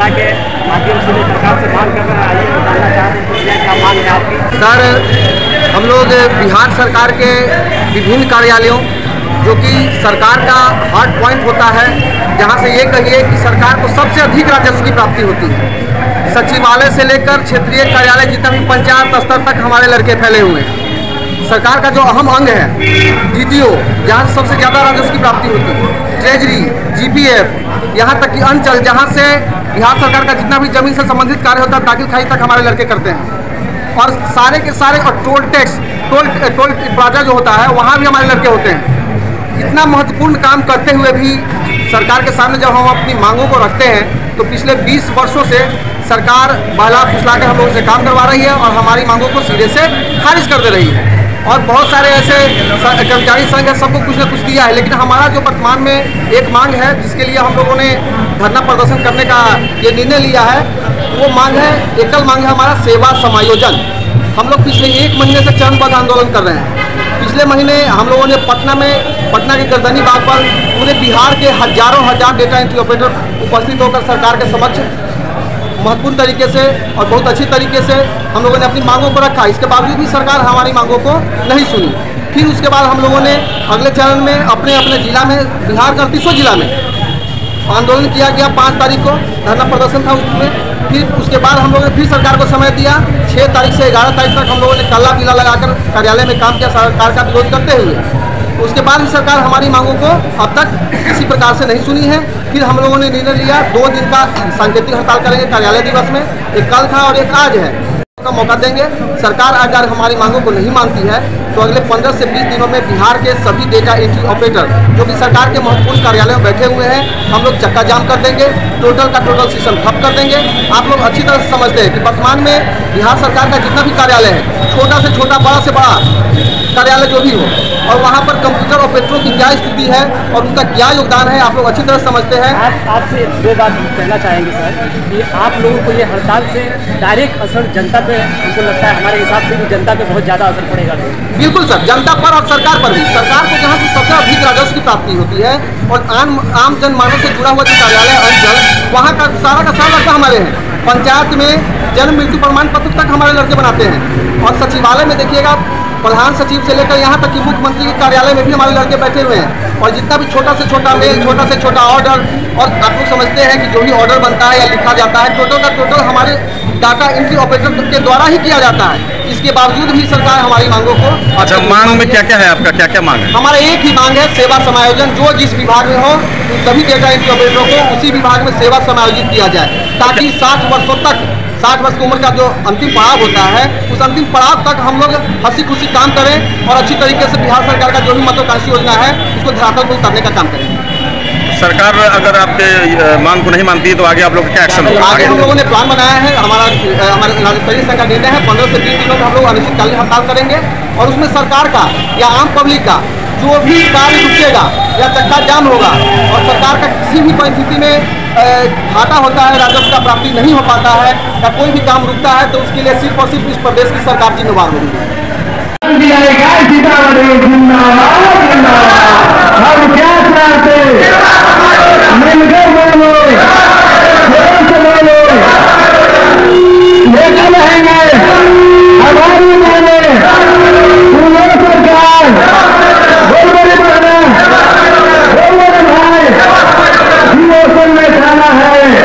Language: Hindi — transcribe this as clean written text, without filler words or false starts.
महिला के माध्यम से सरकार से मांग कर रहे हैं, बताना चाह रहे हैं क्या मांग है आपकी? सर, हम लोग बिहार सरकार के विभिन्न कार्यालयों जो कि सरकार का हार्ड पॉइंट होता है, जहां से ये कहिए कि सरकार को सबसे अधिक राजस्व की प्राप्ति होती है। सचिवालय से लेकर क्षेत्रीय कार्यालय जितना भी पंचायत स्तर तक हमारे लड़के फैले हुए हैं। सरकार का जो अहम अंग है DTO, जहाँ से सबसे ज़्यादा राजस्व की प्राप्ति होती है, ट्रेजरी, GPF, यहाँ तक कि अंचल, जहाँ से बिहार सरकार का जितना भी जमीन से संबंधित कार्य होता है दाखिल खारिज तक हमारे लड़के करते हैं। और सारे के सारे, और टोल टैक्स, टोल प्लाजा जो होता है वहाँ भी हमारे लड़के होते हैं। इतना महत्वपूर्ण काम करते हुए भी सरकार के सामने जब हम अपनी मांगों को रखते हैं तो पिछले 20 वर्षों से सरकार बहला फुसला कर हम लोगों से काम करवा रही है और हमारी मांगों को सिरे से खारिज कर दे रही है। और बहुत सारे ऐसे कर्मचारी संघ है, सबको कुछ न कुछ दिया है, लेकिन हमारा जो वर्तमान में एक मांग है जिसके लिए हम लोगों ने धरना प्रदर्शन करने का ये निर्णय लिया है, वो मांग है, एकल मांग है हमारा सेवा समायोजन। हम लोग पिछले 1 महीने से चरणबद्ध आंदोलन कर रहे हैं। पिछले महीने हम लोगों ने पटना के गर्दनी बाग पर पूरे बिहार के हजारों डेटा एंट्री ऑपरेटर उपस्थित होकर सरकार के समक्ष महत्वपूर्ण तरीके से और बहुत अच्छी तरीके से हम लोगों ने अपनी मांगों को रखा। इसके बावजूद भी सरकार हमारी मांगों को नहीं सुनी। फिर उसके बाद हम लोगों ने अगले चरण में अपने जिला में, बिहार के 38 जिला में आंदोलन किया गया। 5 तारीख को धरना प्रदर्शन था उसमें। फिर उसके बाद हम लोगों ने फिर सरकार को समय दिया। 6 तारीख से 11 तारीख तक हम लोगों ने काला पीला लगाकर कार्यालय में काम किया सरकार का विरोध करते हुए। उसके बाद भी सरकार हमारी मांगों को अब तक किसी प्रकार से नहीं सुनी है। फिर हम लोगों ने निर्णय लिया 2 दिन का सांकेतिक हड़ताल करेंगे कार्यालय दिवस में। एक कल था और एक आज है, का मौका देंगे। सरकार अगर हमारी मांगों को नहीं मानती है तो अगले 15 से 20 दिनों में बिहार के सभी डेटा एंट्री ऑपरेटर जो कि सरकार के महत्वपूर्ण कार्यालयों में बैठे हुए हैं, हम लोग चक्का जाम कर देंगे, टोटल का टोटल सिस्टम ठप कर देंगे। आप लोग अच्छी तरह से समझते हैं कि वर्तमान में बिहार सरकार का जितना भी कार्यालय है, छोटा से छोटा, बड़ा से बड़ा कार्यालय जो भी हो, और वहाँ पर कंप्यूटर ऑपरेटरों की क्या स्थिति है और उनका क्या योगदान है, आप लोग अच्छी तरह समझते हैं। आपसे 2 बात कहना चाहेंगे सर कि आप लोगों को ये हड़ताल से डायरेक्ट असर जनता पे, हमको लगता है हमारे हिसाब से भी जनता पे बहुत ज़्यादा असर पड़ेगा। बिल्कुल सर, जनता पर और सरकार पर भी। सरकार को जहाँ से सबसे अधिक राजस्व की प्राप्ति होती है और आम जनमानस से जुड़ा हुआ जो कार्यालय अंचल, वहाँ का सारा लड़का हमारे हैं। पंचायत में जन्म मृत्यु प्रमाण पत्र तक हमारे लड़के बनाते हैं। और सचिवालय में देखिएगा, प्रधान सचिव से लेकर यहाँ तक कि मुख्यमंत्री के कार्यालय में भी हमारे लड़के बैठे हुए हैं। और जितना भी छोटा से छोटा मेल, छोटा से छोटा ऑर्डर, और आप लोग समझते हैं कि जो भी ऑर्डर बनता है या लिखा जाता है, टोटल का टोटल हमारे डाटा एंट्री ऑपरेटर के द्वारा ही किया जाता है। इसके बावजूद भी सरकार हमारी मांगों को। अच्छा, मांग में क्या क्या है आपका, क्या क्या मांग है? हमारा एक ही मांग है, सेवा समायोजन। जो जिस विभाग में हो उन सभी डेटा एंट्री ऑपरेटरों को उसी विभाग में सेवा समायोजित किया जाए, ताकि 60 वर्षों तक, 60 वर्ष की उम्र का जो अंतिम पड़ाव होता है, उस अंतिम पड़ाव तक हम लोग हंसी खुशी काम करें और अच्छी तरीके से बिहार सरकार का जो भी महत्वाकांक्षी योजना है उसको धरातल पर उतारने का काम करें। सरकार अगर आपके मांग को नहीं मानती है तो आगे आप लोग क्या एक्शन होगा? आगे हम लोगों ने प्लान बनाया है। हमारे राज्य स्तरीय संघ का निर्णय है 15 से 20 दिनों में हम लोग अनिश्चितकालीन हड़ताल करेंगे और उसमें सरकार का या आम पब्लिक का जो भी कार्य रुकेगा या चक्का जाम होगा और सरकार का किसी भी परिस्थिति में घाटा होता है, राजस्व का प्राप्ति नहीं हो पाता है या कोई भी काम रुकता है, तो उसके लिए सिर्फ और सिर्फ इस प्रदेश की सरकार जिम्मेवार होगी। में खाना है।